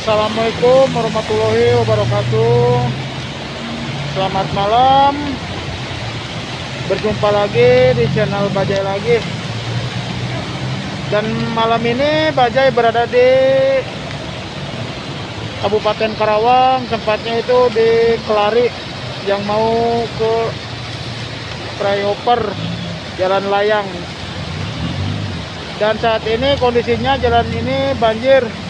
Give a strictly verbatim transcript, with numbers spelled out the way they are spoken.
Assalamualaikum warahmatullahi wabarakatuh. Selamat malam. Berjumpa lagi di channel Bajai lagi. Dan malam ini Bajai berada di Kabupaten Karawang, tempatnya itu di Kelari, yang mau ke flyover Jalan Layang. Dan saat ini kondisinya jalan ini banjir.